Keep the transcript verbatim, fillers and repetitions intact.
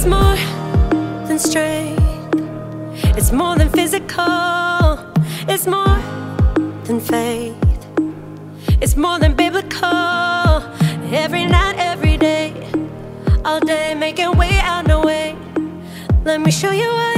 It's more than strength, it's more than physical, it's more than faith, it's more than biblical. Every night, every day, all day, making way out no way. Let me show you what